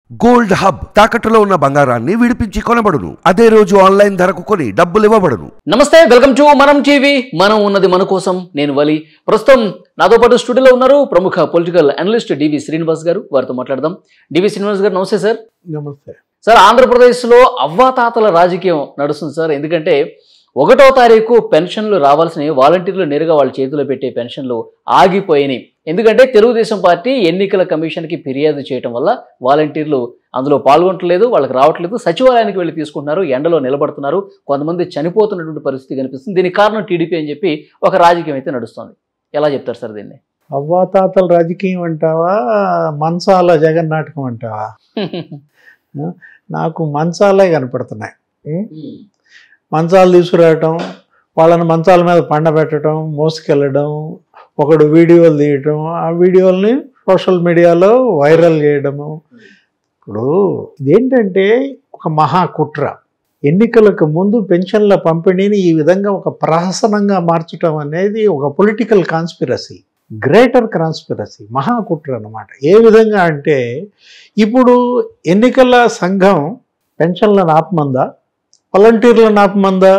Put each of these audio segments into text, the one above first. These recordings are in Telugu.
గోల్డ్ హబ్ తాకట్టులో ఉన్న బంగారాన్ని విడిపించి కొనబడును. అదే రోజు ఆన్లైన్ ధరకు కొని డబ్బులు ఇవ్వబడును. నమస్తే, వెల్కమ్ టు మనం టీవీ. మనం ఉన్నది మన కోసం. నేను వలి. ప్రస్తుతం నాతో పాటు స్టూడియోలో ఉన్నారు ప్రముఖ పొలిటికల్ అనలిస్ట్ డివి శ్రీనివాస్ గారు. వారితో మాట్లాడదాం. డివి శ్రీనివాస్ గారు, నమస్తే సార్. నమస్తే సార్, ఆంధ్రప్రదేశ్లో అవ్వాతాతల రాజకీయం నడుస్తుంది సార్. ఎందుకంటే 1వ తారీఖు పెన్షన్లు రావాల్సినవి వాలంటీర్లు నేరుగా వాళ్ళ చేతిలో పెట్టే పెన్షన్లు ఆగిపోయినాయి. ఎందుకంటే తెలుగుదేశం పార్టీ ఎన్నికల కమిషన్కి ఫిర్యాదు చేయడం వల్ల వాలంటీర్లు అందులో పాల్గొనట్లేదు, వాళ్ళకి రావట్లేదు, సచివాలయానికి వెళ్ళి తీసుకుంటున్నారు, ఎండలో నిలబడుతున్నారు, కొంతమంది చనిపోతున్నటువంటి పరిస్థితి కనిపిస్తుంది. దీనికి కారణం టీడీపీ అని చెప్పి ఒక రాజకీయం అయితే నడుస్తుంది. ఎలా చెప్తారు సార్ దీన్ని? అవ్వాతాతల రాజకీయం అంటావా, మంచాల జగన్ నాటకం అంటావా? నాకు మంచాలే కనపడుతున్నాయి. మంచాలు తీసుకురావటం, వాళ్ళని మంచాల మీద పండబెట్టడం, మోసుకెళ్ళడం, ఒకడు వీడియోలు తీయటం, ఆ వీడియోల్ని సోషల్ మీడియాలో వైరల్ చేయడము. ఇప్పుడు ఇదేంటంటే ఒక మహాకుట్ర. ఎన్నికలకు ముందు పెన్షన్ల పంపిణీని ఈ విధంగా ఒక ప్రహసనంగా మార్చడం అనేది ఒక పొలిటికల్ కాన్స్పిరసీ, గ్రేటర్ కాన్స్పిరసీ, మహాకుట్ర అన్నమాట. ఏ విధంగా అంటే ఇప్పుడు ఎన్నికల సంఘం పెన్షన్లను ఆపమందా, వాలంటీర్లను ఆపమందా?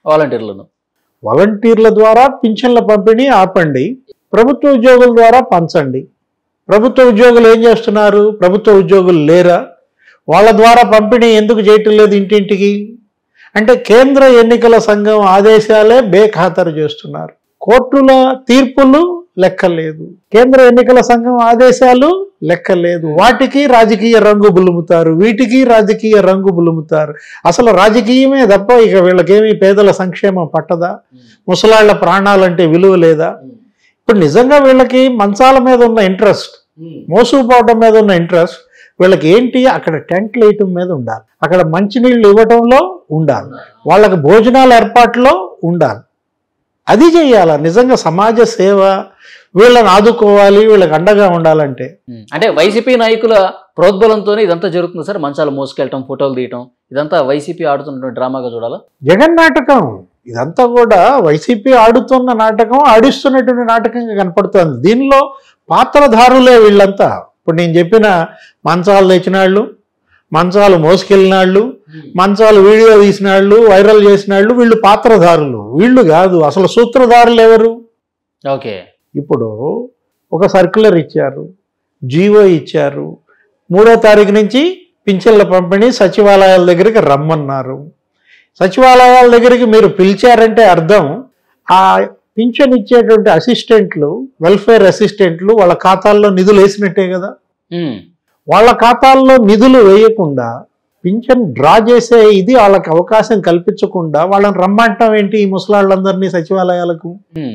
వాలంటీర్ల ద్వారా పింఛన్ల పంపిణీ ఆపండి, ప్రభుత్వ ఉద్యోగుల ద్వారా పంచండి. ప్రభుత్వ ఉద్యోగులు ఏం చేస్తున్నారు? ప్రభుత్వ ఉద్యోగులు లేరా? వాళ్ళ ద్వారా పంపిణీ ఎందుకు చేయటం లేదు ఇంటింటికి? అంటే కేంద్ర ఎన్నికల సంఘం ఆదేశాలే బేఖాతరు చేస్తున్నారు. కోర్టుల తీర్పులు లెక్కలేదు, కేంద్ర ఎన్నికల సంఘం ఆదేశాలు లెక్కలేదు. వాటికి రాజకీయ రంగు బులుముతారు, వీటికి రాజకీయ రంగు బులుముతారు. అసలు రాజకీయమే తప్ప ఇక వీళ్ళకేమీ పేదల సంక్షేమం పట్టదా? ముసలాళ్ల ప్రాణాలంటే విలువ లేదా? ఇప్పుడు నిజంగా వీళ్ళకి మంచాల మీద ఉన్న ఇంట్రెస్ట్, మోసుకుపోవడం మీద ఉన్న ఇంట్రెస్ట్, వీళ్ళకి ఏంటి? అక్కడ టెంట్లు వేయటం మీద ఉండాలి, అక్కడ మంచినీళ్ళు ఇవ్వటంలో ఉండాలి, వాళ్ళకి భోజనాల ఏర్పాట్లో ఉండాలి. అది చెయ్యాల. నిజంగా సమాజ సేవ, వీళ్ళని ఆదుకోవాలి, వీళ్ళకి అండగా ఉండాలంటే. అంటే వైసీపీ నాయకుల ప్రోద్బలంతో ఇదంతా జరుగుతుంది సార్. మంచాలు మోసుకెళ్ళటం, ఫోటోలు తీయటం, ఇదంతా వైసీపీ ఆడుతున్నటువంటి డ్రామాగా చూడాలా? జగన్ నాటకం ఇదంతా కూడా వైసీపీ ఆడుతున్న నాటకం, ఆడిస్తున్నటువంటి నాటకంగా కనపడుతుంది. దీనిలో పాత్రధారులే వీళ్ళంతా. ఇప్పుడు నేను చెప్పిన మంచాలు తెచ్చిన వాళ్ళు, మంచాలు మోసుకెళ్ళిన వాళ్ళు, మంచాలు వీడియో తీసిన వాళ్ళు, వైరల్ చేసిన వాళ్ళు, వీళ్ళు పాత్రధారులు, వీళ్ళు కాదు. అసలు సూత్రధారులు ఎవరు? ఓకే, ఇప్పుడు ఒక సర్క్యులర్ ఇచ్చారు, జీవో ఇచ్చారు, 3వ తారీఖు నుంచి పింఛన్ల పంపిణీ సచివాలయాల దగ్గరికి రమ్మన్నారు. సచివాలయాల దగ్గరికి మీరు పిలిచారంటే అర్థం ఆ పింఛన్ ఇచ్చేటువంటి అసిస్టెంట్లు, వెల్ఫేర్ అసిస్టెంట్లు వాళ్ళ ఖాతాల్లో నిధులు వేసినట్టే కదా. వాళ్ళ ఖాతాల్లో నిధులు వేయకుండా పింఛన్ డ్రా చేసే ఇది వాళ్ళకి అవకాశం కల్పించకుండా వాళ్ళని రమ్మంటాం ఏంటి? ఈ ముసలాళ్ళందరినీ సచివాలయాలకు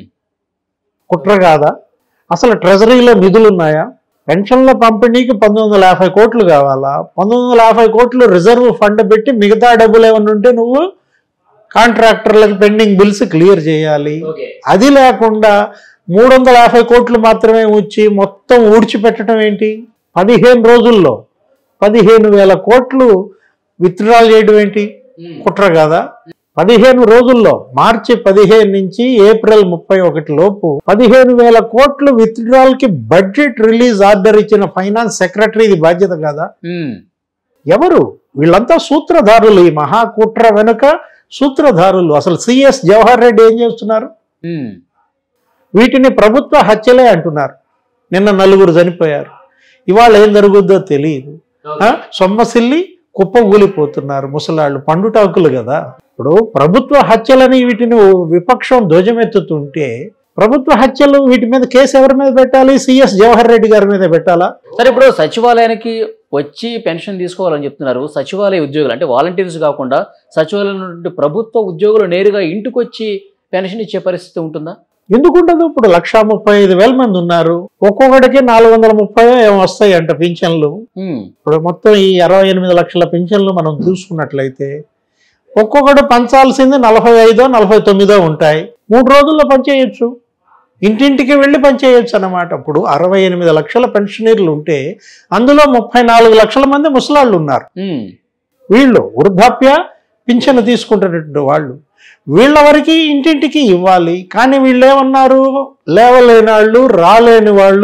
కుట్ర కాదా? అసలు ట్రెజరీలో నిధులు ఉన్నాయా? పెన్షన్ల పంపిణీకి 1950 కోట్లు కావాలా? 1950 కోట్లు రిజర్వ్ ఫండ్ పెట్టి మిగతా డబ్బులు ఏమన్నా ఉంటే నువ్వు కాంట్రాక్టర్లకు పెండింగ్ బిల్స్ క్లియర్ చేయాలి. అది లేకుండా 350 కోట్లు మాత్రమే వచ్చి మొత్తం ఊడ్చిపెట్టడం ఏంటి? 15 రోజుల్లో 15,000 కోట్లు విత్డ్రాల్ చేయడం ఏంటి? కుట్ర కాదా? 15 రోజుల్లో మార్చి 15 నుంచి ఏప్రిల్ 31 లోపు 15,000 కోట్లు విత్డ్రాల్ కి బడ్జెట్ రిలీజ్ ఆర్డర్ ఇచ్చిన ఫైనాన్స్ సెక్రటరీది బాధ్యత కాదా? ఎవరు? వీళ్ళంతా సూత్రధారులు. ఈ మహాకుట్ర వెనుక సూత్రధారులు. అసలు సిఎస్ జవహర్ రెడ్డి ఏం చేస్తున్నారు? వీటిని ప్రభుత్వ హత్యలే అంటున్నారు. నిన్న 4 చనిపోయారు. ఇవాళ ఏం జరుగుద్దో తెలియదు. సొమ్మసిల్లి కుప్పగూలిపోతున్నారు ముసలాళ్ళు, పండుటాకులు కదా. ఇప్పుడు ప్రభుత్వ హత్యలని వీటిని విపక్షం ధ్వజమెత్తుతుంటే ప్రభుత్వ హత్యలు వీటి మీద కేసు ఎవరి మీద పెట్టాలి? సిఎస్ జవహర్ రెడ్డి గారి మీద పెట్టాలా? సరే, ఇప్పుడు సచివాలయానికి వచ్చి పెన్షన్ తీసుకోవాలని చెప్తున్నారు. సచివాలయ ఉద్యోగులు అంటే వాలంటీర్స్ కాకుండా సచివాలయం నుండి ప్రభుత్వ ఉద్యోగులు నేరుగా ఇంటికి వచ్చి పెన్షన్ ఇచ్చే పరిస్థితి ఉంటుందా? ఎందుకుండదు? ఇప్పుడు 135,000 మంది ఉన్నారు. ఒక్కొక్కడికి 430 ఏమో వస్తాయి అంట పింఛన్లు. ఇప్పుడు మొత్తం ఈ 68 లక్షల పింఛన్లు మనం చూసుకున్నట్లయితే ఒక్కొక్కడు పంచాల్సింది 45, 49 ఉంటాయి. 3 రోజుల్లో పనిచేయచ్చు, ఇంటింటికి వెళ్ళి పనిచేయచ్చు అన్నమాట. ఇప్పుడు 68 లక్షల పెన్షనర్లు ఉంటే అందులో 34 లక్షల మంది ముసలాళ్ళు ఉన్నారు. వీళ్ళు వృద్ధాప్య పింఛను తీసుకుంటున్నటువంటి వాళ్ళు. వీళ్ళ వరకు ఇంటింటికి ఇవ్వాలి. కానీ వీళ్ళు ఏమన్నారు? లేవలేని వాళ్ళు, రాలేని వాళ్ళు,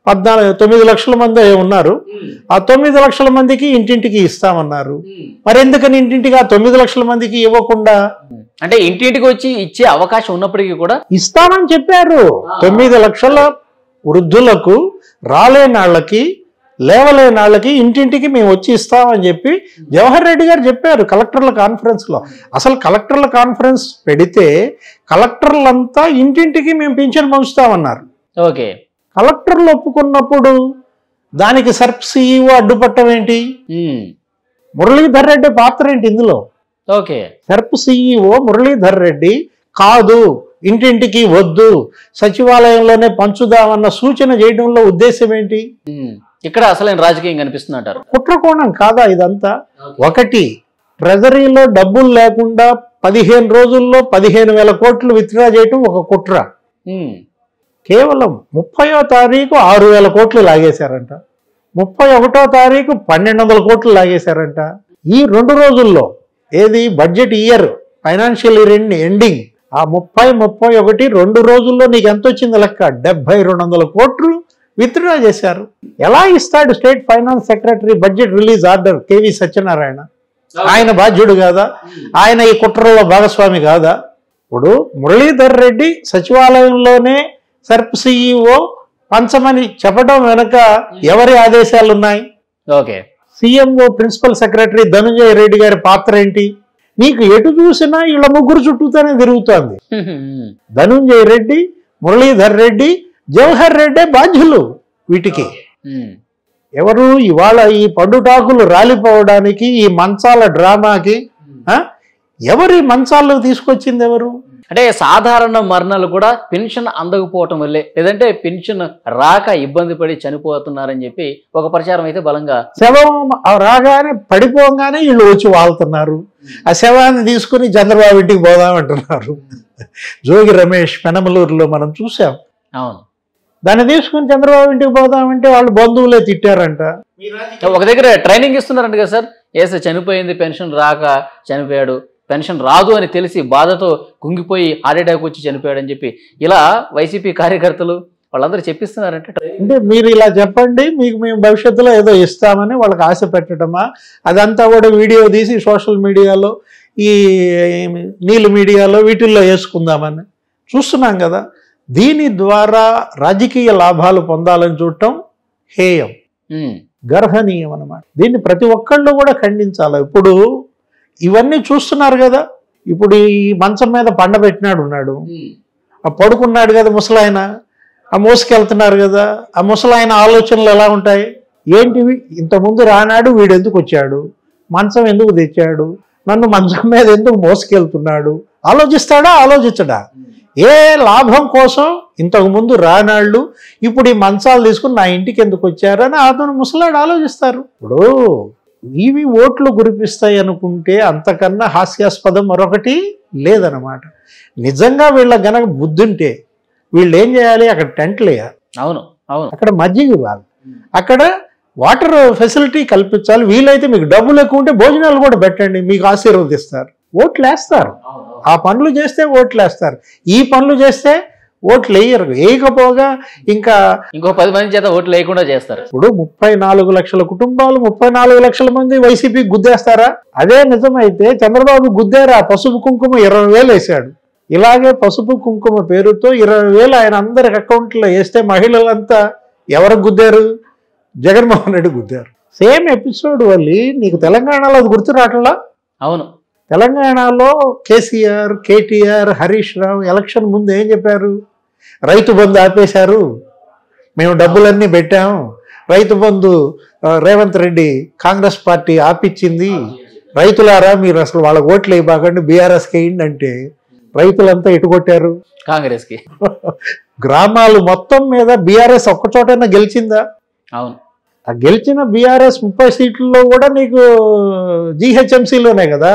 9 లక్షల మంది ఉన్నారు. ఆ 9 లక్షల మందికి ఇంటింటికి ఇస్తామన్నారు. మరి ఎందుకని ఇంటింటికి ఆ 9 లక్షల మందికి ఇవ్వకుండా, అంటే ఇంటింటికి వచ్చి ఇచ్చే అవకాశం ఉన్నప్పటికీ కూడా ఇస్తామని చెప్పారు. 9 లక్షల వృద్ధులకు, రాలేని వాళ్ళకి, లేవలేని వాళ్ళకి ఇంటింటికి మేము వచ్చి ఇస్తామని చెప్పి జవహర్ రెడ్డి గారు చెప్పారు కలెక్టర్ల కాన్ఫరెన్స్లో. అసలు కలెక్టర్ల కాన్ఫరెన్స్ పెడితే కలెక్టర్లంతా ఇంటింటికి మేము పింఛన్ పంచుతామన్నారు. ఓకే, కలెక్టర్లు ఒప్పుకున్నప్పుడు దానికి సర్ప్ సిఇఓ అడ్డుపట్టం ఏంటి? మురళీధర్ రెడ్డి పాత్ర ఏంటి ఇందులో? Okay, SERP CEO Muralidhar Reddy కాదు, ఇంటింటికి వద్దు, సచివాలయంలోనే పంచుదామన్న సూచన చేయడంలో ఉద్దేశం ఏంటి? ఇక్కడ అసలైన రాజకీయం కనిపిస్తుంది అంటారు. కుట్రకోణం కాదా ఇదంతా? ఒకటి, ట్రెజరీలో డబ్బులు లేకుండా 15 రోజుల్లో 15,000 కోట్లు విత్డ్రా చేయటం ఒక కుట్ర. కేవలం 30వ తారీఖు 6,000 కోట్లు లాగేశారంట, 31వ తారీఖు 1,200 కోట్లు లాగేశారంట. ఈ 2 రోజుల్లో, ఏది budget year, financial year ending, ఆ 30, 31 2 రోజుల్లో నీకు ఎంత వచ్చింది లెక్క? 70-200 కోట్లు విత్డ్రా చేశారు. ఎలా ఇస్తాడు state finance secretary budget release order? KV Satyanarayana ఆయన బాధ్యుడు కాదా? ఆయన ఈ కుట్రలో భాగస్వామి కాదా? ఇప్పుడు మురళీధర్ రెడ్డి సచివాలయంలోనే సర్ప్ సిఇఓ పంచమని చెప్పడం వెనక ఎవరి ఆదేశాలు ఉన్నాయి? Okay, CMO principal secretary Dhananjaya Reddy గారి పాత్ర ఏంటి? నీకు ఎటు చూసినా వీళ్ళ ముగ్గురు చుట్టూతోనే తిరుగుతోంది. ధనంజయ రెడ్డి, మురళీధర్ రెడ్డి, జవహర్ రెడ్డి బాధ్యులు వీటికి. ఎవరు ఇవాళ ఈ పండుటాకులు రాలిపోవడానికి, ఈ మంచాల డ్రామాకి ఎవరి మంచాల్లో తీసుకొచ్చింది ఎవరు? అంటే సాధారణ మరణాలు కూడా పెన్షన్ అందకపోవటం వల్లే, లేదంటే పెన్షన్ రాక ఇబ్బంది పడి చనిపోతున్నారని చెప్పి ఒక ప్రచారం అయితే బలంగా. శవం రాగానే పడిపోగానే వీళ్ళు వచ్చి వాళ్తున్నారు. ఆ శవాన్ని తీసుకుని చంద్రబాబు ఇంటికి పోదామంటున్నారు. జోగి రమేష్ పెనమలూరులో మనం చూసాం. అవును, దాన్ని తీసుకుని చంద్రబాబు ఇంటికి పోదామంటే వాళ్ళు బంధువులే తిట్టారంట. ఒక దగ్గర ట్రైనింగ్ ఇస్తున్నారంట కదా సార్, ఏసే చనిపోయింది, పెన్షన్ రాక చనిపోయాడు, పెన్షన్ రాదు అని తెలిసి బాధతో కుంగిపోయి హార్ట్ అటాక్ వచ్చి చనిపోయాడు అని చెప్పి ఇలా వైసీపీ కార్యకర్తలు వాళ్ళందరూ చెప్పిస్తున్నారంటే. అంటే మీరు ఇలా చెప్పండి, మీకు మేము భవిష్యత్తులో ఏదో ఇస్తామని వాళ్ళకి ఆశ పెట్టడమా? అదంతా కూడా వీడియో తీసి సోషల్ మీడియాలో, ఈ నీళ్ళు మీడియాలో, వీటిల్లో వేసుకుందామని చూస్తున్నాం కదా. దీని ద్వారా రాజకీయ లాభాలు పొందాలని చూడటం హేయం, గర్హనీయం అన్నమాట. దీన్ని ప్రతి ఒక్కళ్ళు కూడా ఖండించాలి. ఇప్పుడు ఇవన్నీ చూస్తున్నారు కదా. ఇప్పుడు ఈ మంచం మీద పండబెట్టినాడు ఉన్నాడు, ఆ పడుకున్నాడు కదా ముసలాయన, ఆ మోసుకెళ్తున్నారు కదా. ఆ ముసలాయన ఆలోచనలు ఎలా ఉంటాయి? ఏంటివి? ఇంతకుముందు రానాడు, వీడు ఎందుకు వచ్చాడు, మంచం ఎందుకు తెచ్చాడు, నన్ను మంచం మీద ఎందుకు మోసుకెళ్తున్నాడు, ఆలోచిస్తాడా? ఆలోచించడా? ఏ లాభం కోసం ఇంతకుముందు రానాళ్ళు ఇప్పుడు ఈ మంచాలు తీసుకుని నా ఇంటికి ఎందుకు వచ్చారని అతను ముసలాడు ఆలోచిస్తారు. ఇప్పుడు ఇవి ఓట్లు గురిపిస్తాయి అనుకుంటే అంతకన్నా హాస్యాస్పదం మరొకటి లేదనమాట. నిజంగా వీళ్ళ గనక బుద్ధుంటే వీళ్ళు ఏం చేయాలి? అక్కడ టెంట్లు వేయాలి, అవును అవును, అక్కడ మజ్జిగ ఇవ్వాలి, అక్కడ వాటర్ ఫెసిలిటీ కల్పించాలి. వీలైతే మీకు డబ్బులు ఎక్కువ ఉంటే భోజనాలు కూడా పెట్టండి, మీకు ఆశీర్వదిస్తారు, ఓట్లు వేస్తారు. ఆ పనులు చేస్తే ఓట్లు వేస్తారు, ఈ పనులు చేస్తే ఓట్లు వేయరు. వేయకపోగా ఇంకా ఇంకో 10 మంది చేత ఓట్లు లేకుండా చేస్తారు. ఇప్పుడు 34 లక్షల కుటుంబాలు, 34 లక్షల మంది వైసీపీకి గుద్దేస్తారా? అదే నిజమైతే చంద్రబాబు గుద్దారా? పసుపు కుంకుమ 20,000 వేశాడు. ఇలాగే పసుపు కుంకుమ పేరుతో 20,000 ఆయన అందరికి అకౌంట్లో వేస్తే మహిళలంతా ఎవరికి గుద్దారు? జగన్మోహన్ రెడ్డి గుద్దారు. సేమ్ ఎపిసోడ్ వల్లి నీకు తెలంగాణలో అది గుర్తు రావట్లా? అవును, తెలంగాణలో KCR, KTR, Harish Rao election ముందు ఏం చెప్పారు? రైతు బంధు ఆపేశారు, మేము డబ్బులన్నీ పెట్టాము, రైతు బంధు రేవంత్ రెడ్డి కాంగ్రెస్ పార్టీ ఆపిచ్చింది, రైతులారా మీరు అసలు వాళ్ళ ఓట్లు వేయబాకండి, బీఆర్ఎస్కి వేయండి అంటే రైతులంతా ఎటుకొట్టారు? కాంగ్రెస్కి. గ్రామాలు మొత్తం మీద బీఆర్ఎస్ ఒక్కచోటైనా గెలిచిందా? అవును, ఆ గెలిచిన బీఆర్ఎస్ 30 సీట్లలో కూడా నీకు జీహెచ్ఎంసీలోనే కదా.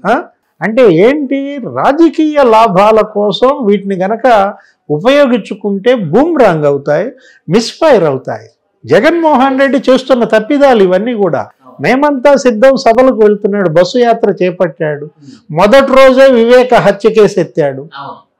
అంటే ఏంటి? రాజకీయ లాభాల కోసం వీటిని గనక ఉపయోగించుకుంటే బూమ్రాంగ్ అవుతాయి, మిస్ఫైర్ అవుతాయి. జగన్మోహన్ రెడ్డి చేస్తున్న తప్పిదాలు ఇవన్నీ కూడా. మేమంతా సిద్ధం సభలకు వెళ్తున్నాడు, బస్సు యాత్ర చేపట్టాడు, మొదటి రోజే వివేక హత్య కేసు ఎత్తాడు.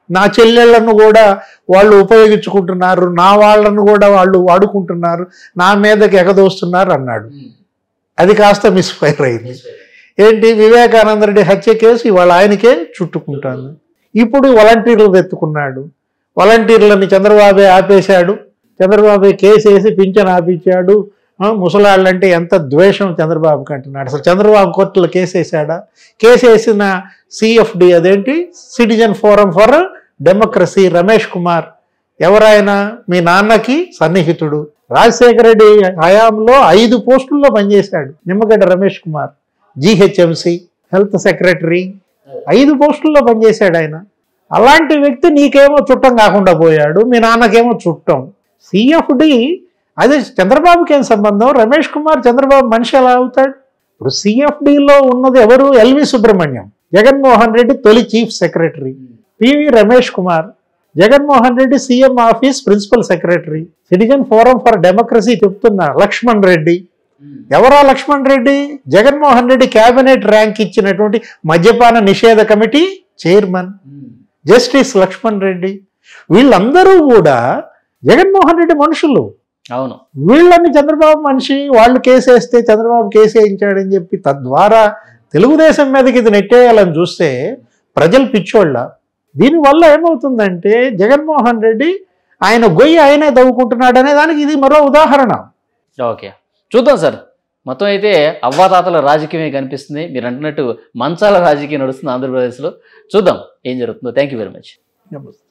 నా చెల్లెళ్లను కూడా వాళ్ళు ఉపయోగించుకుంటున్నారు, నా వాళ్ళను కూడా వాళ్ళు వాడుకుంటున్నారు, నా మీదకి ఎగదోస్తున్నారు అన్నాడు. అది కాస్త మిస్ఫైర్ అయింది. ఏంటి, వివేకానంద రెడ్డి హత్య కేసు ఇవాళ ఆయనకే చుట్టుకుంటాను. ఇప్పుడు వాలంటీర్లు ఎత్తుకున్నాడు. వాలంటీర్లని చంద్రబాబే ఆపేశాడు. చంద్రబాబే కేసు వేసి పింఛన్ ఆపించాడు. ముసలాళ్ళంటే ఎంత ద్వేషం చంద్రబాబుకి అంటున్నాడు. అసలు చంద్రబాబు కోర్టులో కేసు వేసాడా? కేసు వేసిన సిఎఫ్డి, అదేంటి citizen forum for democracy, Ramesh Kumar ఎవరైనా మీ నాన్నకి సన్నిహితుడు. రాజశేఖర రెడ్డి హయాంలో 5 పోస్టుల్లో పనిచేశాడు Nimmagadda Ramesh Kumar. GHMC health secretary 5 పోస్టుల్లో పనిచేశాడు ఆయన. అలాంటి వ్యక్తి నీకేమో చుట్టం కాకుండా పోయాడు, మీ నాన్నకేమో చుట్టం. సిఎఫ్డి అదే చంద్రబాబుకి ఏం సంబంధం? రమేష్ కుమార్ చంద్రబాబు మనిషి ఎలా అవుతాడు? ఇప్పుడు సిఎఫ్డిలో ఉన్నది ఎవరు? ఎల్వి సుబ్రహ్మణ్యం, జగన్మోహన్ రెడ్డి తొలి chief secretary. PV Ramesh Kumar, Jaganmohan Reddy CM office principal secretary. Citizen forum for democracy చెప్తున్నా లక్ష్మణ్ రెడ్డి. ఎవరా లక్ష్మణ్ రెడ్డి? జగన్మోహన్ రెడ్డి క్యాబినెట్ ర్యాంక్ ఇచ్చినటువంటి మద్యపాన నిషేధ committee chairman justice Lakshman Reddy. వీళ్ళందరూ కూడా జగన్మోహన్ రెడ్డి మనుషులు. అవును, వీళ్ళని చంద్రబాబు మనిషి, వాళ్ళు కేసేస్తే చంద్రబాబు కేసు వేయించాడని చెప్పి తద్వారా తెలుగుదేశం మీదకి ఇది నెట్టేయాలని చూస్తే ప్రజలు పిచ్చోళ్ళ. దీనివల్ల ఏమవుతుందంటే జగన్మోహన్ రెడ్డి ఆయన గొయ్యి ఆయనే దవ్వుకుంటున్నాడు అనే దానికి ఇది మరో ఉదాహరణ. ఓకే, చూద్దాం సార్. మొత్తం అయితే అవ్వాతాతల రాజకీయమే కనిపిస్తుంది. మీరు అంటున్నట్టు మంచాల రాజకీయం నడుస్తుంది ఆంధ్రప్రదేశ్లో. చూద్దాం ఏం జరుగుతుందో. Thank you very much.